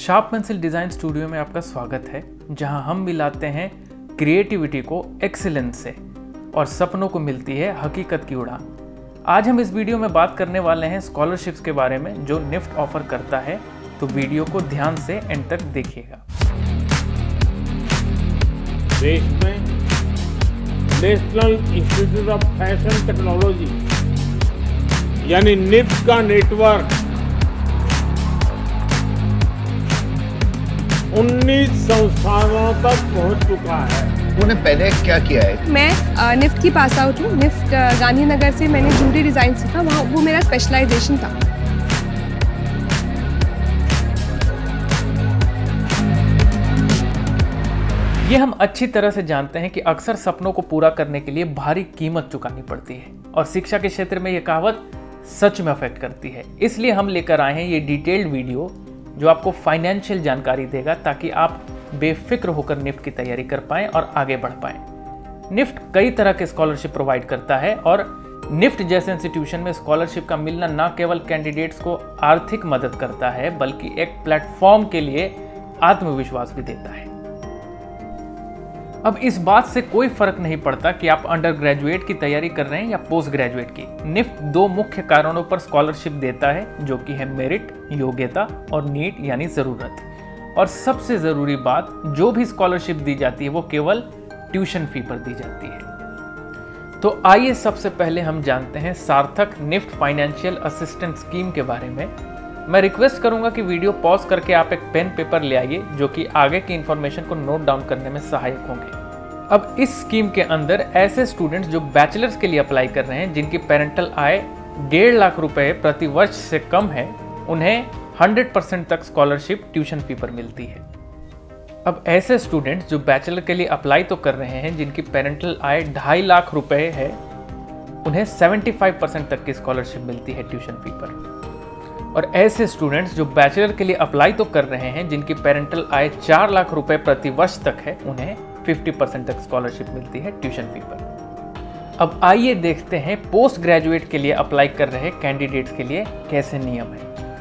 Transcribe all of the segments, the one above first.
Sharp pencil design studio में आपका स्वागत है, जहां हम मिलाते हैं क्रिएटिविटी को एक्सीलेंस से और सपनों को मिलती है हकीकत की उड़ान। आज हम इस वीडियो में बात करने वाले हैं स्कॉलरशिप्स के बारे में जो निफ्ट ऑफर करता है, तो वीडियो को ध्यान से एंड तक देखिएगा। देश में national institute of fashion technology यानी निफ्ट का नेटवर्क 19 संस्थानों तक पहुंच चुका है। उन्होंने पहले क्या किया है? मैं निफ्ट की पास आउट हूँ। निफ्ट गांधीनगर से मैंने ज्वेलरी डिज़ाइन सीखा, वहाँ वो मेरा स्पेशलाइजेशन था। ये हम अच्छी तरह से जानते हैं कि अक्सर सपनों को पूरा करने के लिए भारी कीमत चुकानी पड़ती है और शिक्षा के क्षेत्र में ये कहावत सच में अफेक्ट करती है। इसलिए हम लेकर आए हैं ये डिटेल्ड वीडियो जो आपको फाइनेंशियल जानकारी देगा ताकि आप बेफिक्र होकर निफ्ट की तैयारी कर पाएं और आगे बढ़ पाएं। निफ्ट कई तरह के स्कॉलरशिप प्रोवाइड करता है और निफ्ट जैसे इंस्टीट्यूशन में स्कॉलरशिप का मिलना न केवल कैंडिडेट्स को आर्थिक मदद करता है बल्कि एक प्लेटफॉर्म के लिए आत्मविश्वास भी देता है। अब इस बात से कोई फर्क नहीं पड़ता कि आप अंडर ग्रेजुएट की तैयारी कर रहे हैं या पोस्ट ग्रेजुएट की। निफ्ट दो मुख्य कारणों पर स्कॉलरशिप देता है, जो कि है मेरिट योग्यता और नीड यानी जरूरत। और सबसे जरूरी बात, जो भी स्कॉलरशिप दी जाती है वो केवल ट्यूशन फी पर दी जाती है। तो आइए सबसे पहले हम जानते हैं सार्थक निफ्ट फाइनेंशियल असिस्टेंट स्कीम के बारे में। मैं रिक्वेस्ट करूंगा कि वीडियो पॉज करके आप एक पेन पेपर ले आइए, जो कि आगे की इंफॉर्मेशन को नोट डाउन करने में सहायक होंगे। अब इस स्कीम के अंदर ऐसे स्टूडेंट्स जो बैचलर्स के लिए अप्लाई कर रहे हैं, जिनकी पेरेंटल आय 1.5 लाख रुपए प्रति वर्ष से कम है, उन्हें 100% तक स्कॉलरशिप ट्यूशन फी पर मिलती है। अब ऐसे स्टूडेंट्स जो बैचलर के लिए अप्लाई तो कर रहे हैं, जिनकी पेरेंटल आय 2.5 लाख रुपए है, उन्हें 75% तक की स्कॉलरशिप मिलती है ट्यूशन फी पर। और ऐसे स्टूडेंट्स जो बैचलर के लिए अप्लाई तो कर रहे हैं, जिनकी पेरेंटल आय 4 लाख रुपए प्रति वर्ष तक है, उन्हें 50% तक स्कॉलरशिप मिलती है ट्यूशन फी पर। अब आइए देखते हैं पोस्ट ग्रेजुएट के लिए अप्लाई कर रहे कैंडिडेट्स के लिए कैसे नियम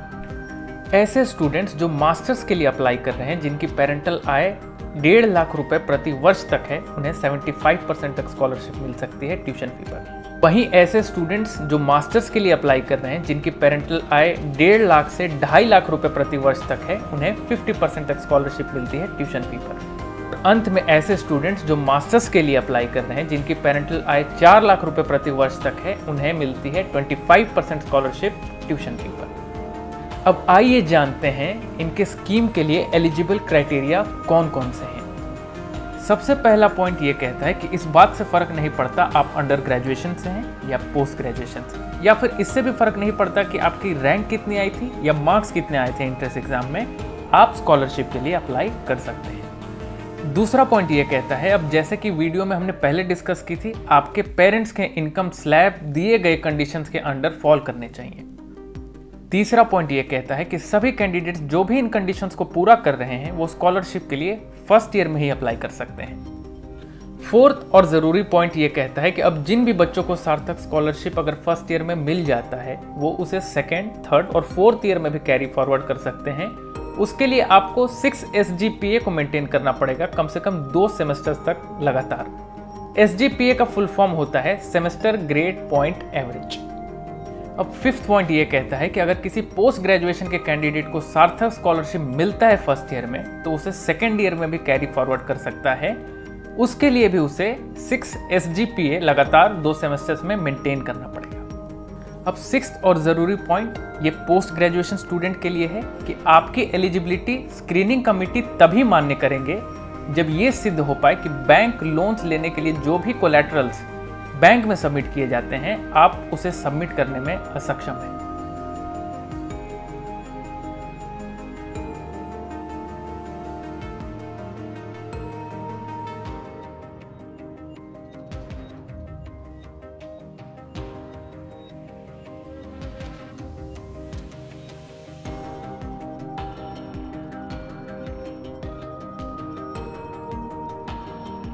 है। ऐसे स्टूडेंट्स जो मास्टर्स के लिए अप्लाई कर रहे हैं, जिनकी पेरेंटल आय 1.5 लाख रुपए प्रति वर्ष तक है, उन्हें 75% तक स्कॉलरशिप मिल सकती है ट्यूशन फी पर। वहीं ऐसे स्टूडेंट्स जो मास्टर्स के लिए अप्लाई कर रहे हैं, जिनकी पेरेंटल आय 1.5 लाख से 2.5 लाख रुपए प्रति वर्ष तक है, उन्हें 50% तक स्कॉलरशिप मिलती है ट्यूशन फी पर। अंत में ऐसे स्टूडेंट्स जो मास्टर्स के लिए अप्लाई कर रहे हैं, जिनकी पेरेंटल आय 4 लाख रुपए प्रति वर्ष तक है, उन्हें मिलती है 25% स्कॉलरशिप ट्यूशन फी पर। अब आइए जानते हैं इनके स्कीम के लिए एलिजिबल क्राइटेरिया कौन कौन से हैं। सबसे पहला पॉइंट ये कहता है कि इस बात से फर्क नहीं पड़ता आप अंडर ग्रेजुएशन से हैं या पोस्ट ग्रेजुएशन से, या फिर इससे भी फर्क नहीं पड़ता कि आपकी रैंक कितनी आई थी या मार्क्स कितने आए थे एंट्रेंस एग्जाम में, आप स्कॉलरशिप के लिए अप्लाई कर सकते हैं। दूसरा पॉइंट ये कहता है, अब जैसे कि वीडियो में हमने पहले डिस्कस की थी, आपके पेरेंट्स के इनकम स्लैब दिए गए कंडीशंस के अंडर फॉल करने चाहिए। तीसरा पॉइंट ये कहता है कि सभी कैंडिडेट्स जो भी इन कंडीशंस को पूरा कर रहे हैं, वो स्कॉलरशिप के लिए फर्स्ट ईयर में ही अप्लाई कर सकते हैं। फोर्थ और ज़रूरी पॉइंट ये कहता है कि अब जिन भी बच्चों को सार्थक स्कॉलरशिप अगर फर्स्ट ईयर में मिल जाता है, वो उसे सेकेंड, थर्ड और फोर्थ ईयर में भी कैरी फॉरवर्ड कर सकते हैं। उसके लिए आपको 6 SGPA को मेंटेन करना पड़ेगा, कम से कम 2 सेमेस्टर्स तक लगातार। SGPA का फुल फॉर्म होता है सेमेस्टर ग्रेड पॉइंट एवरेज। अब फिफ्थ पॉइंट ये कहता है कि अगर किसी पोस्ट ग्रेजुएशन के कैंडिडेट को सार्थक स्कॉलरशिप मिलता है फर्स्ट ईयर में, तो उसे सेकेंड ईयर में भी कैरी फॉरवर्ड कर सकता है। उसके लिए भी उसे 6 SGPA लगातार 2 सेमेस्टर्स में मेंटेन करना पड़ेगा। अब सिक्स्थ और ज़रूरी पॉइंट ये पोस्ट ग्रेजुएशन स्टूडेंट के लिए है कि आपकी एलिजिबिलिटी स्क्रीनिंग कमिटी तभी मान्य करेंगे जब ये सिद्ध हो पाए कि बैंक लोन्स लेने के लिए जो भी कोलैटरल्स बैंक में सबमिट किए जाते हैं, आप उसे सबमिट करने में असक्षम हैं।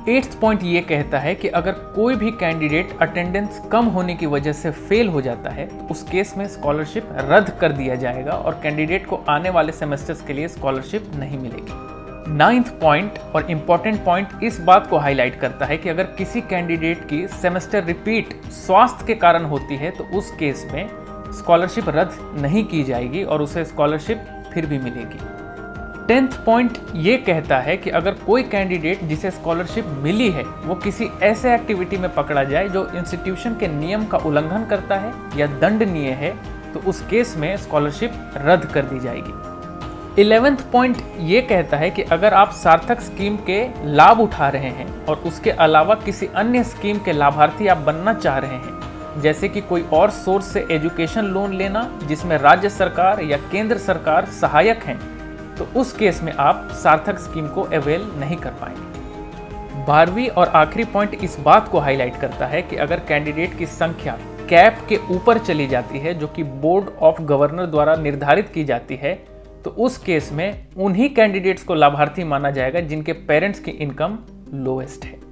8th पॉइंट ये कहता है कि अगर कोई भी कैंडिडेट अटेंडेंस कम होने की वजह से फेल हो जाता है तो उस केस में स्कॉलरशिप रद्द कर दिया जाएगा और कैंडिडेट को आने वाले सेमेस्टर्स के लिए स्कॉलरशिप नहीं मिलेगी। 9th पॉइंट और इम्पॉर्टेंट पॉइंट इस बात को हाईलाइट करता है कि अगर किसी कैंडिडेट की सेमेस्टर रिपीट स्वास्थ्य के कारण होती है तो उस केस में स्कॉलरशिप रद्द नहीं की जाएगी और उसे स्कॉलरशिप फिर भी मिलेगी। 10th पॉइंट ये कहता है कि अगर कोई कैंडिडेट जिसे स्कॉलरशिप मिली है वो किसी ऐसे एक्टिविटी में पकड़ा जाए जो इंस्टीट्यूशन के नियम का उल्लंघन करता है या दंडनीय है तो उस केस में स्कॉलरशिप रद्द कर दी जाएगी। 11th पॉइंट ये कहता है कि अगर आप सार्थक स्कीम के लाभ उठा रहे हैं और उसके अलावा किसी अन्य स्कीम के लाभार्थी आप बनना चाह रहे हैं, जैसे कि कोई और सोर्स से एजुकेशन लोन लेना जिसमें राज्य सरकार या केंद्र सरकार सहायक हैं, तो उस केस में आप सार्थक स्कीम को अवेल नहीं कर पाएंगे। 12वीं और आखिरी पॉइंट इस बात को हाईलाइट करता है कि अगर कैंडिडेट की संख्या कैप के ऊपर चली जाती है जो कि बोर्ड ऑफ गवर्नर द्वारा निर्धारित की जाती है तो उस केस में उन्हीं कैंडिडेट्स को लाभार्थी माना जाएगा जिनके पेरेंट्स की इनकम लोएस्ट है।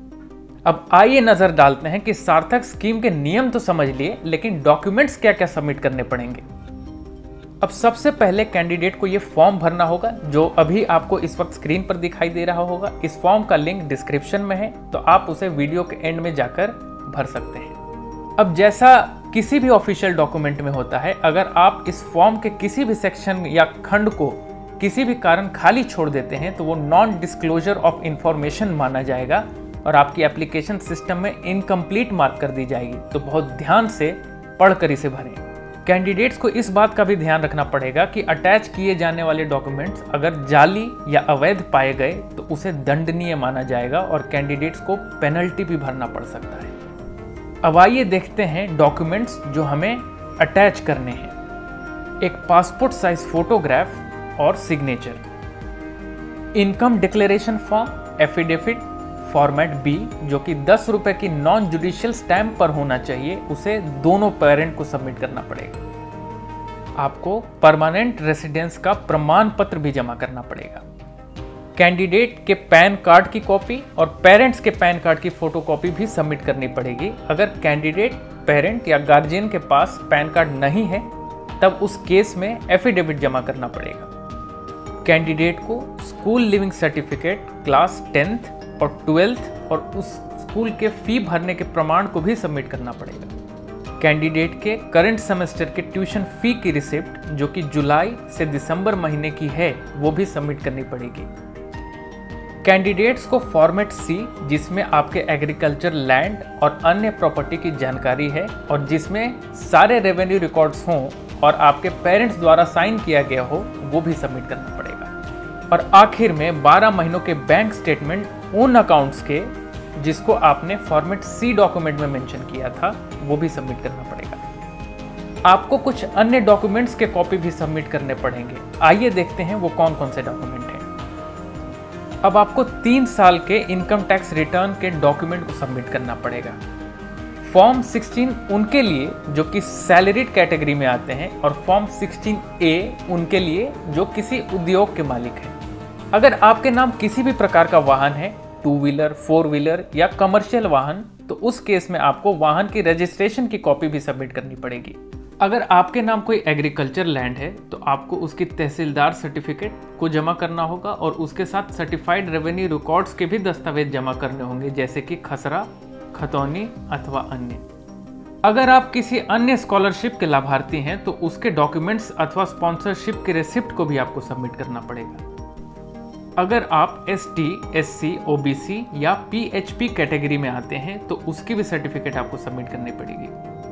अब आइए नजर डालते हैं कि सार्थक स्कीम के नियम तो समझ लिए, लेकिन डॉक्यूमेंट्स क्या क्या सबमिट करने पड़ेंगे। अब सबसे पहले कैंडिडेट को ये फॉर्म भरना होगा जो अभी आपको इस वक्त स्क्रीन पर दिखाई दे रहा होगा। इस फॉर्म का लिंक डिस्क्रिप्शन में है तो आप उसे वीडियो के एंड में जाकर भर सकते हैं। अब जैसा किसी भी ऑफिशियल डॉक्यूमेंट में होता है, अगर आप इस फॉर्म के किसी भी सेक्शन या खंड को किसी भी कारण खाली छोड़ देते हैं तो वो नॉन डिस्क्लोजर ऑफ इंफॉर्मेशन माना जाएगा और आपकी एप्लीकेशन सिस्टम में इनकम्प्लीट मार्क कर दी जाएगी। तो बहुत ध्यान से पढ़कर इसे भरें। कैंडिडेट्स को इस बात का भी ध्यान रखना पड़ेगा कि अटैच किए जाने वाले डॉक्यूमेंट्स अगर जाली या अवैध पाए गए तो उसे दंडनीय माना जाएगा और कैंडिडेट्स को पेनल्टी भी भरना पड़ सकता है। अब आइए देखते हैं डॉक्यूमेंट्स जो हमें अटैच करने हैं। एक पासपोर्ट साइज फोटोग्राफ और signature, income declaration form, affidavit format B जो कि 10 रुपए की नॉन जुडिशियल स्टैम्प पर होना चाहिए, उसे दोनों पेरेंट को सबमिट करना पड़ेगा। आपको परमानेंट रेसिडेंस का प्रमाण पत्र भी जमा करना पड़ेगा। कैंडिडेट के पैन कार्ड की कॉपी और पेरेंट्स के पैन कार्ड की फोटोकॉपी भी सबमिट करनी पड़ेगी। अगर कैंडिडेट, पेरेंट या गार्जियन के पास पैन कार्ड नहीं है तब उस केस में एफिडेविट जमा करना पड़ेगा। कैंडिडेट को school leaving certificate class 10th और 12th और उस स्कूल के फी भरने के प्रमाण को भी सबमिट करना पड़ेगा। कैंडिडेट के करंट सेमेस्टर के ट्यूशन फी की रिसिप्ट जो कि जुलाई से दिसंबर महीने की है वो भी सबमिट करनी पड़ेगी। कैंडिडेट्स को फॉर्मेट सी जिसमें आपके एग्रीकल्चर लैंड और अन्य प्रॉपर्टी की जानकारी है और जिसमें सारे रेवेन्यू रिकॉर्ड्स हों और आपके पेरेंट्स द्वारा साइन किया गया हो वो भी सबमिट करना पड़ेगा। और आखिर में 12 महीनों के बैंक स्टेटमेंट उन अकाउंट्स के जिसको आपने फॉर्मेट सी डॉक्यूमेंट में मेंशन किया था वो भी सबमिट करना पड़ेगा। आपको कुछ अन्य डॉक्यूमेंट्स के कॉपी भी सबमिट करने पड़ेंगे। आइए देखते हैं वो कौन कौन से डॉक्यूमेंट हैं। अब आपको 3 साल के इनकम टैक्स रिटर्न के डॉक्यूमेंट को सबमिट करना पड़ेगा। फॉर्म 16 उनके लिए जो कि सैलरीड कैटेगरी में आते हैं और फॉर्म 16A उनके लिए जो किसी उद्योग के मालिक हैं। अगर आपके नाम किसी भी प्रकार का वाहन है, 2 व्हीलर, 4 व्हीलर या कमर्शियल वाहन, तो उस केस में आपको वाहन की रजिस्ट्रेशन की कॉपी भी सबमिट करनी पड़ेगी। अगर आपके नाम कोई एग्रीकल्चर लैंड है तो आपको उसकी तहसीलदार सर्टिफिकेट को जमा करना होगा और उसके साथ सर्टिफाइड रेवेन्यू रिकॉर्ड्स के भी दस्तावेज जमा करने होंगे जैसे कि खसरा, खतौनी अथवा अन्य। अगर आप किसी अन्य स्कॉलरशिप के लाभार्थी हैं तो उसके डॉक्यूमेंट्स अथवा स्पॉन्सरशिप के रिसिप्ट को भी आपको सबमिट करना पड़ेगा। अगर आप ST, SC, OBC या PHP कैटेगरी में आते हैं तो उसकी भी सर्टिफिकेट आपको सबमिट करनी पड़ेगी।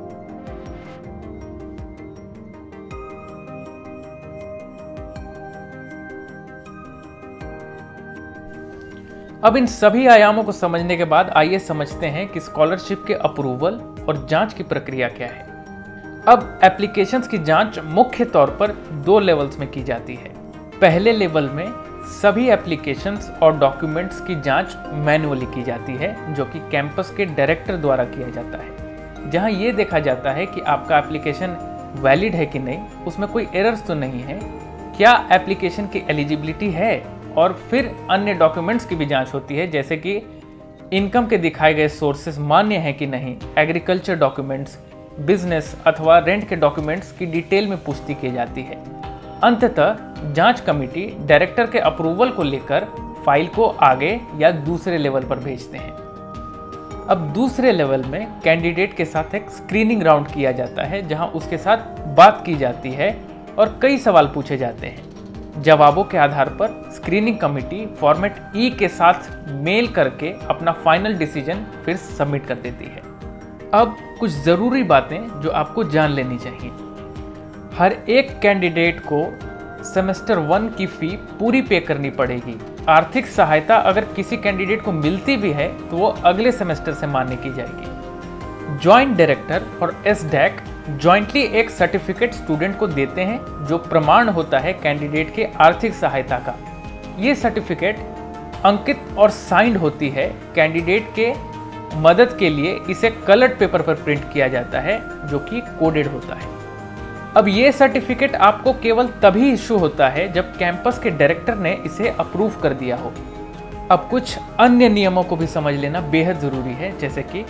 अब इन सभी आयामों को समझने के बाद आइए समझते हैं कि स्कॉलरशिप के अप्रूवल और जांच की प्रक्रिया क्या है। अब एप्लीकेशंस की जांच मुख्य तौर पर 2 लेवल्स में की जाती है। पहले लेवल में सभी एप्लीकेशंस और डॉक्यूमेंट्स की जांच मैन्युअली की जाती है जो कि कैंपस के डायरेक्टर द्वारा किया जाता है, जहां ये देखा जाता है कि आपका एप्लीकेशन वैलिड है कि नहीं, उसमें कोई एरर्स तो नहीं है, क्या एप्लीकेशन की एलिजिबिलिटी है, और फिर अन्य डॉक्यूमेंट्स की भी जांच होती है जैसे कि इनकम के दिखाए गए सोर्सेस मान्य हैं कि नहीं, एग्रीकल्चर डॉक्यूमेंट्स, बिजनेस अथवा रेंट के डॉक्यूमेंट्स की डिटेल में पुष्टि की जाती है। अंततः जांच कमेटी डायरेक्टर के अप्रूवल को लेकर फाइल को आगे या दूसरे लेवल पर भेजते हैं। अब दूसरे लेवल में कैंडिडेट के साथ एक स्क्रीनिंग राउंड किया जाता है, जहां उसके साथ बात की जाती है और कई सवाल पूछे जाते हैं। जवाबों के आधार पर स्क्रीनिंग कमेटी फॉर्मेट ई के साथ मेल करके अपना फाइनल डिसीजन फिर सबमिट कर देती है। अब कुछ ज़रूरी बातें जो आपको जान लेनी चाहिए। हर एक कैंडिडेट को सेमेस्टर 1 की फ़ी पूरी पे करनी पड़ेगी। आर्थिक सहायता अगर किसी कैंडिडेट को मिलती भी है तो वो अगले सेमेस्टर से मान्य की जाएगी। जॉइंट डायरेक्टर और एसडैक जॉइंटली एक सर्टिफिकेट स्टूडेंट को देते हैं जो प्रमाण होता है कैंडिडेट के आर्थिक सहायता का। ये सर्टिफिकेट अंकित और साइंड होती है। कैंडिडेट के मदद के लिए इसे कलर्ड पेपर पर प्रिंट किया जाता है जो कि कोडेड होता है। अब ये सर्टिफिकेट आपको केवल तभी इशू होता है जब कैंपस के डायरेक्टर ने इसे अप्रूव कर दिया हो। अब कुछ अन्य नियमों को भी समझ लेना बेहद ज़रूरी है, जैसे कि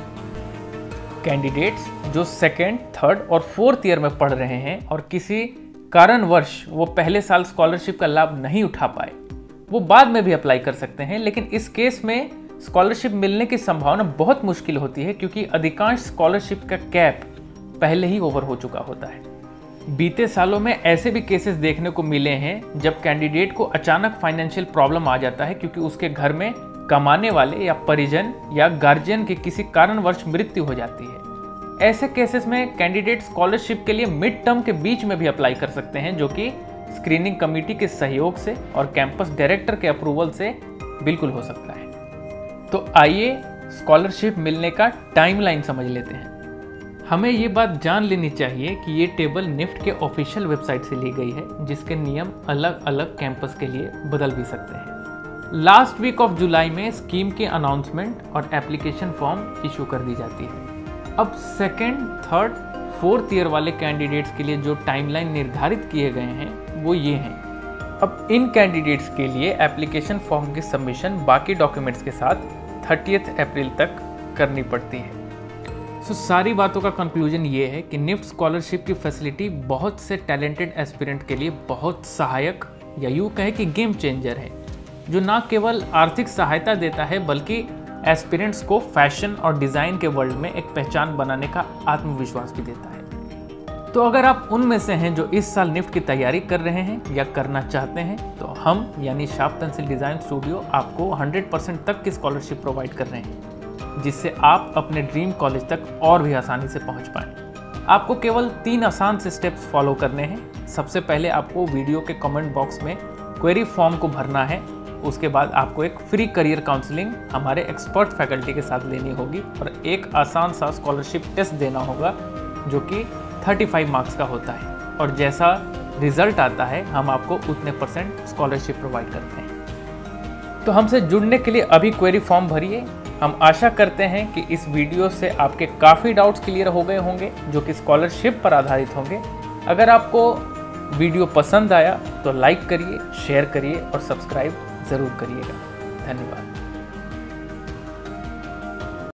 कैंडिडेट्स जो 2nd, 3rd और 4th ईयर में पढ़ रहे हैं और किसी कारणवश वो पहले साल स्कॉलरशिप का लाभ नहीं उठा पाए, वो बाद में भी अप्लाई कर सकते हैं। लेकिन इस केस में स्कॉलरशिप मिलने की संभावना बहुत मुश्किल होती है, क्योंकि अधिकांश स्कॉलरशिप का कैप पहले ही ओवर हो चुका होता है। बीते सालों में ऐसे भी केसेस देखने को मिले हैं जब कैंडिडेट को अचानक फाइनेंशियल प्रॉब्लम आ जाता है, क्योंकि उसके घर में कमाने वाले या परिजन या गार्जियन की किसी कारणवश मृत्यु हो जाती है। ऐसे केसेस में कैंडिडेट स्कॉलरशिप के लिए मिड टर्म के बीच में भी अप्लाई कर सकते हैं, जो कि स्क्रीनिंग कमेटी के सहयोग से और कैंपस डायरेक्टर के अप्रूवल से बिल्कुल हो सकता है। तो आइए स्कॉलरशिप मिलने का टाइमलाइन समझ लेते हैं। हमें ये बात जान लेनी चाहिए कि ये टेबल निफ्ट के ऑफिशियल वेबसाइट से ली गई है, जिसके नियम अलग अलग कैंपस के लिए बदल भी सकते हैं। लास्ट वीक ऑफ जुलाई में स्कीम की अनाउंसमेंट और एप्लीकेशन फॉर्म इशू कर दी जाती है। अब 2nd, 3rd, 4th ईयर वाले कैंडिडेट्स के लिए जो टाइमलाइन निर्धारित किए गए हैं वो ये हैं। अब इन कैंडिडेट्स के लिए एप्लीकेशन फॉर्म की सबमिशन बाकी डॉक्यूमेंट्स के साथ 30 अप्रैल तक करनी पड़ती है। सारी बातों का कंक्लूजन ये है कि निफ्ट स्कॉलरशिप की फैसिलिटी बहुत से टैलेंटेड एस्पिरेंट के लिए बहुत सहायक या यूँ कहे कि गेम चेंजर है, जो ना केवल आर्थिक सहायता देता है बल्कि एस्पिरेंट्स को फैशन और डिज़ाइन के वर्ल्ड में एक पहचान बनाने का आत्मविश्वास भी देता है। तो अगर आप उनमें से हैं जो इस साल निफ्ट की तैयारी कर रहे हैं या करना चाहते हैं, तो हम यानी शार्प पेंसिल डिज़ाइन स्टूडियो आपको 100% तक की स्कॉलरशिप प्रोवाइड कर रहे हैं, जिससे आप अपने ड्रीम कॉलेज तक और भी आसानी से पहुंच पाएं। आपको केवल 3 आसान से स्टेप्स फॉलो करने हैं। सबसे पहले आपको वीडियो के कमेंट बॉक्स में क्वेरी फॉर्म को भरना है। उसके बाद आपको एक फ्री करियर काउंसलिंग हमारे एक्सपर्ट फैकल्टी के साथ लेनी होगी और एक आसान सा स्कॉलरशिप टेस्ट देना होगा, जो कि 35 मार्क्स का होता है। और जैसा रिजल्ट आता है हम आपको उतने % स्कॉलरशिप प्रोवाइड करते हैं। तो हमसे जुड़ने के लिए अभी क्वेरी फॉर्म भरिए। हम आशा करते हैं कि इस वीडियो से आपके काफ़ी डाउट्स क्लियर हो गए होंगे, जो कि स्कॉलरशिप पर आधारित होंगे। अगर आपको वीडियो पसंद आया तो लाइक करिए, शेयर करिए और सब्सक्राइब ज़रूर करिएगा। धन्यवाद।